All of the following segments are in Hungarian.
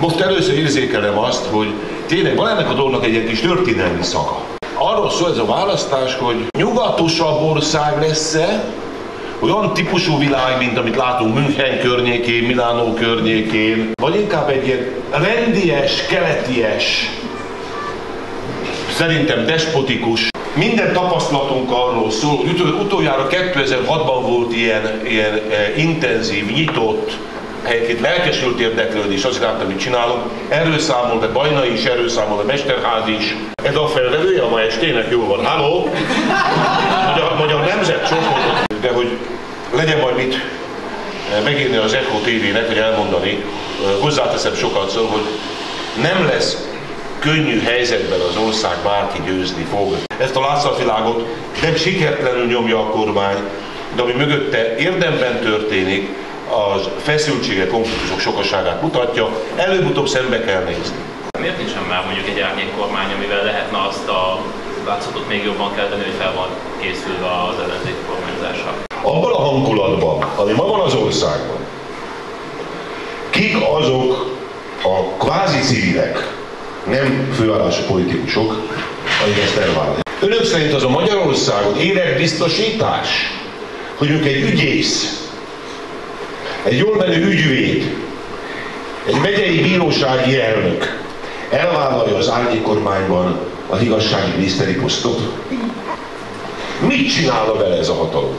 Most először érzékelem azt, hogy tényleg van ennek a dolognak egy ilyen kis történelmi szaga. Arról szól ez a választás, hogy nyugatosabb ország lesz-e, olyan típusú világ, mint amit látunk München környékén, Milánó környékén, vagy inkább egy ilyen rendies, keleties, szerintem despotikus. Minden tapasztalatunk arról szól, hogy utoljára 2006-ban volt ilyen intenzív, nyitott, helyenként lelkesült érdeklődés az iránt, amit csinálunk. Erről számol be Bajnai is, erről számol be Mesterház is. Ez a felvevője a ma estének, jól van. Halló? Magyar nemzet csoport. De hogy legyen majd mit megírni az Echo TV-nek, vagy elmondani, hozzáteszem sokat szó, hogy nem lesz könnyű helyzetben az ország, bárki győzni fog. Ezt a látszatvilágot nem sikertelenül nyomja a kormány, de ami mögötte érdemben történik, az feszültségek, konfliktusok sokaságát mutatja, előbb-utóbb szembe kell nézni. Miért nincsen már mondjuk egy árnyékkormány, amivel lehetne azt a látszatot még jobban kelteni, hogy fel van készülve az ellenzéki kormányzásra? Abban a hangulatban, ami ma van az országban, kik azok a kvázi civilek, nem főállású politikusok, akik ezt elvállalják? Önök szerint az a Magyarországon életbiztosítás, hogy ők egy ügyész, egy jól menő ügyvéd, egy megyei bírósági elnök elvállalja az árnyékkormányban az igazsági miniszteri posztot? Mit csinálna vele ez a hatalom?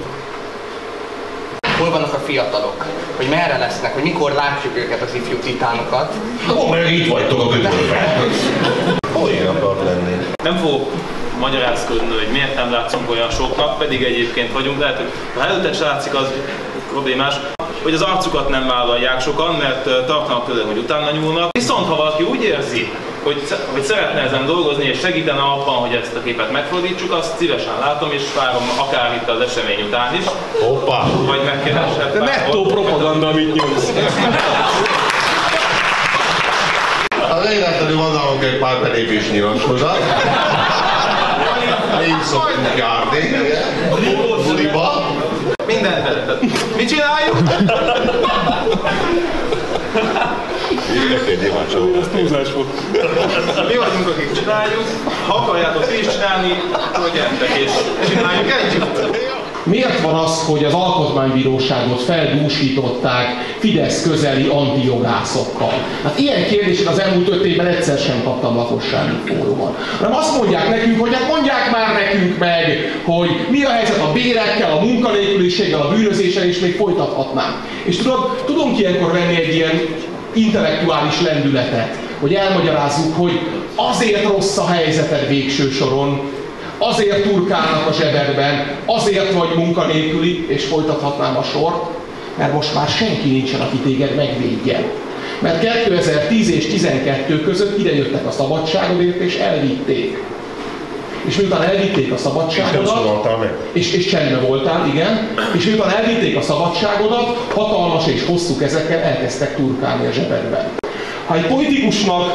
Hol vannak a fiatalok? Hogy merre lesznek? Hogy mikor látjuk őket, az ifjú titánokat? Mert itt vagytok a gödörben. Hol én akart lenni? Nem fogok magyarázkodni, hogy miért nem látszunk olyan soknak, pedig egyébként vagyunk. Lehet, hogy ha előtte se látszik, az problémás, hogy az arcukat nem vállalják sokan, mert tartanak tőle, hogy utána nyúlnak. Viszont ha valaki úgy érzi, hogy szeretne ezen dolgozni, és segítene abban, hogy ezt a képet megfordítsuk, azt szívesen látom, és várom akár itt az esemény után is. Hoppá! Vagy megkereshet. De nettó propaganda, amit nyomsz. Az életlenül van nálunk egy pár belépés nyilatkozat. Így szoktunk járni, buliba. Mindent tettem. Mit csináljuk? Ez túlzás volt. Mi vagyunk, akik csináljuk. Ha akarjátok ti is csinálni, akkor gyertek és csináljuk együtt. Miért van az, hogy az alkotmánybíróságot feldúsították Fidesz közeli antijogászokkal? Hát ilyen kérdését az elmúlt 5 évben egyszer sem kaptam lakossági fórumon. Hanem azt mondják nekünk, hogy hát mondják már nekünk meg, hogy mi a helyzet a bérekkel, a munkanélküliséggel, a bűnözéssel, és még folytathatnám. És tudunk ilyenkor venni egy ilyen intellektuális lendületet, hogy elmagyarázzuk, hogy azért rossz a helyzeted végső soron, azért turkálnak a zsebedben, azért vagy munkanélküli, és folytathatnám a sort, mert most már senki nincsen, aki téged megvédjen. Mert 2010 és 2012 között idejöttek a szabadságodért, és elvitték. És miután elvitték a szabadságodat, és csendben voltál, igen, és miután elvitték a szabadságodat, hatalmas és hosszú kezekkel elkezdtek turkálni a zsebedben. Ha egy politikusnak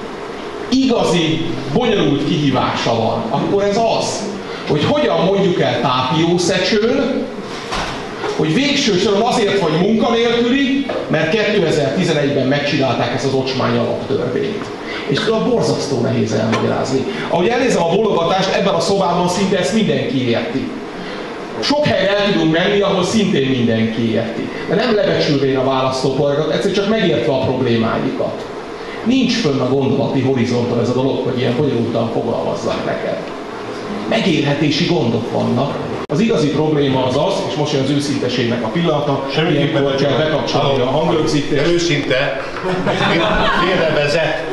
igazi, bonyolult kihívása van, akkor ez az, hogy hogyan mondjuk el tápiószecsőn, hogy végső soron azért vagy munkanélküli, mert 2011-ben megcsinálták ezt az ocsmány alaptörvényt. És tudod, borzasztó nehéz elmagyarázni. Ahogy elnézem a bólogatást, ebben a szobában szinte ezt mindenki érti. Sok helyre el tudunk menni, ahol szintén mindenki érti. De nem lebecsülvén a választópolgárokat, egyszerűen csak megértve a problémáikat. Nincs fönn a gondolati horizonton ez a dolog, hogy ilyen bonyolultan fogalmazzak neked. Megélhetési gondok vannak. Az igazi probléma az az, és most jön az őszinteségnek a pillanata, ilyenkor kell bekapcsolni a hangrögzítést. Őszinte, félrevezet.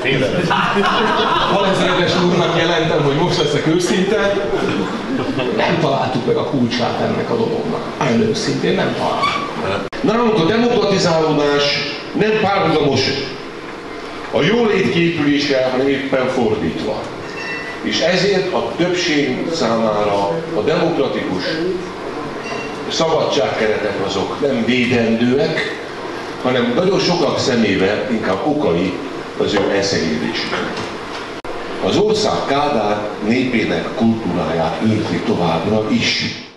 Alezredes úrnak jelentem, hogy most leszek őszinte. Nem találtuk meg a kulcsát ennek a dolognak. Nagyon őszintén nem találtuk. Nálunk a demokratizálódás nem párhuzamos a jólét képüléssel, hanem éppen fordítva. És ezért a többség számára a demokratikus szabadságkeretek azok nem védendőek, hanem nagyon sokak szemébe inkább okai az ő elszegényedésük. Az ország Kádár népének kultúráját őrzi továbbra is.